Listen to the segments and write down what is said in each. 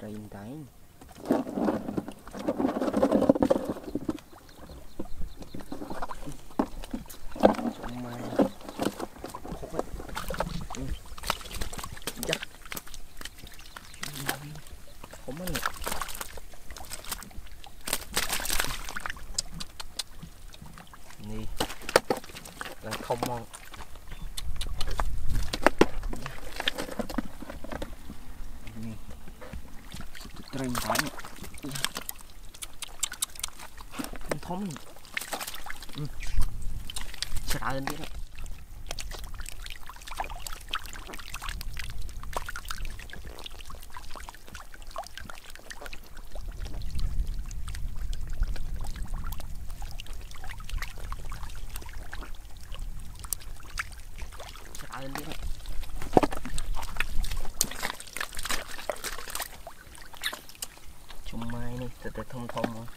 train cái không ngon train cái không thống sợ hơn đi đấy lên đi này. Trùng mai này từ từ thông thông rồi.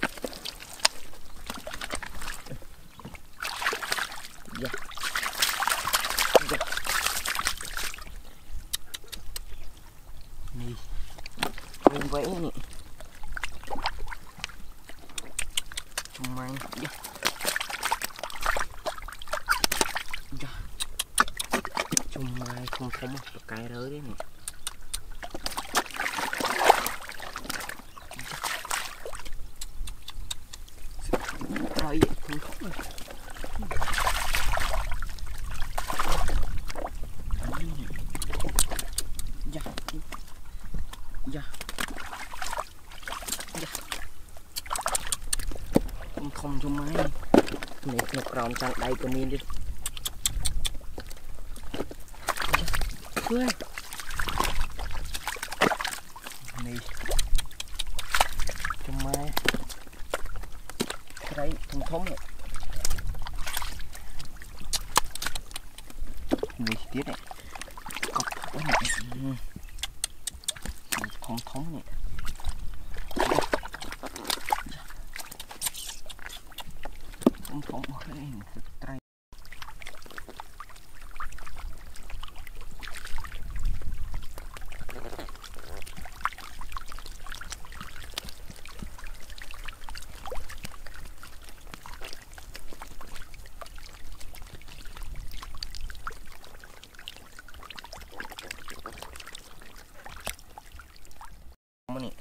Dạ. Dạ. Nè. Lên vẽ nè. Trùng mai. Dạ. Mai không thống một cái rới đấy nè. Rồi vậy không thống rồi. Dạ. Dạ. Dạ. Không thông cho mai. Này nó còn trong đây của mình đi. Ui. Này cho mai cái đấy thông thống này này tiết này cọc cái này thông thống này thông thống cái này trai này.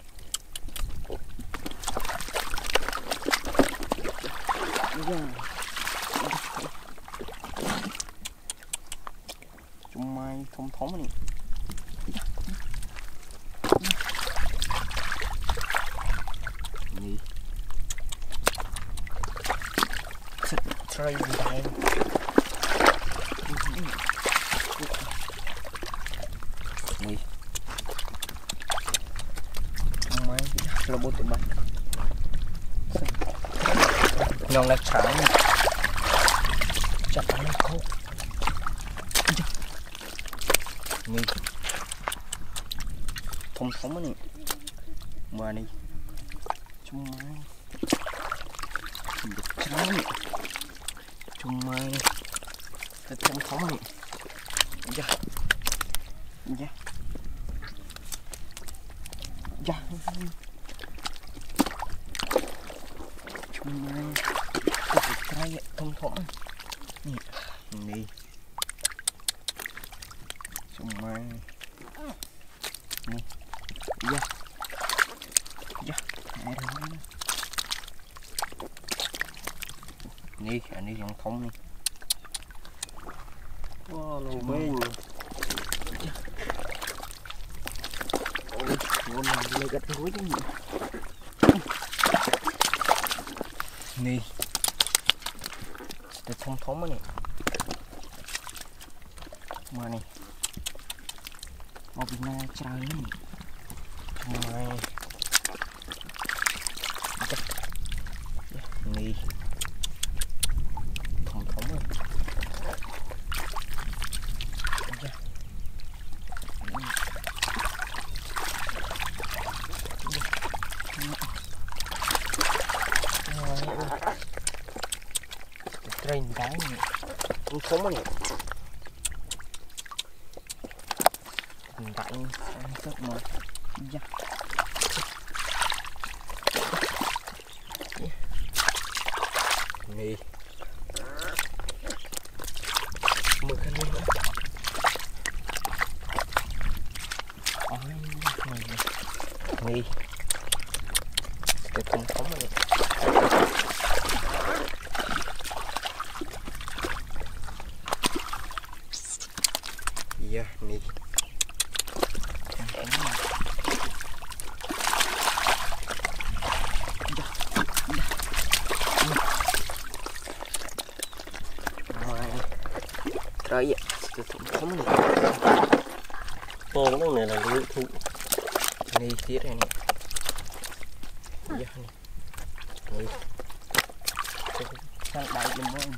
Chúng mai thông thống này. Nè. Try đây. Nè. Là bột tụi bạn nhong là sáng chặt nó khô nè thông thống này mà này chung mai được trắng này chung mai cái thông thống này dạ dạ dạ chung mai cái trái thông thống nè nè chung mai nè dạ dạ nè anh đi thông thống nè wow lô bên ngon này gật gối đấy nhỉ nè để thông thống này mà này mau bị na trái này mai nè thông thống rồi train cái này không thống này mình tặng rất mà Đi cái thùng phóng này. Dạ, đi. Rồi vậy, cái thùng phóng này. Cái này là lưới thụ. Đi tiết này nè. Dạ, đi. Sang đáy lên mông.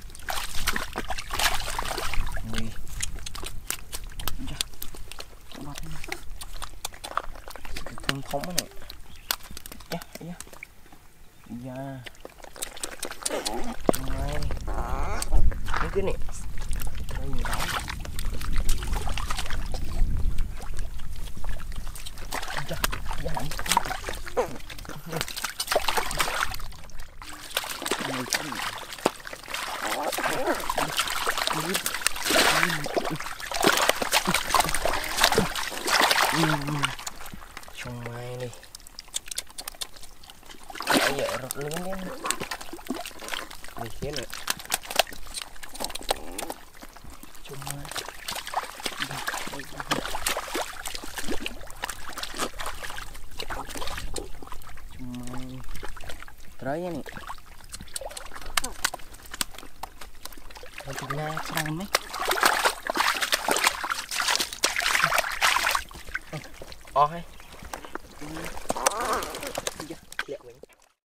Đi. Dạ. Bắt đi. Cái thùng phóng này. Dạ, dạ. Dạ. Này. Cái này. Đây gì đó. Dạ, dạ. Trong mai đi. Bây giờ rụt lên đến đi phía nữa. Trong mai. Trong mai. Tới vậy nè. Ở trên na sang mấy. Hay.